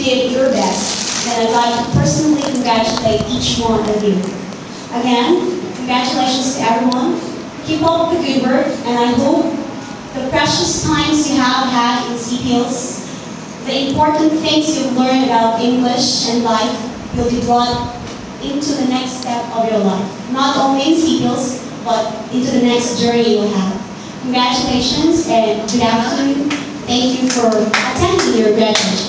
did your best, and I'd like to personally congratulate each one of you. Again, congratulations to everyone. Keep up the good work, and I hope the precious times you have had in cpils, the important things you've learned about English and life will be brought into the next step of your life. Not only in cpils, but into the next journey you will have. Congratulations and good afternoon. Thank you for attending your graduation.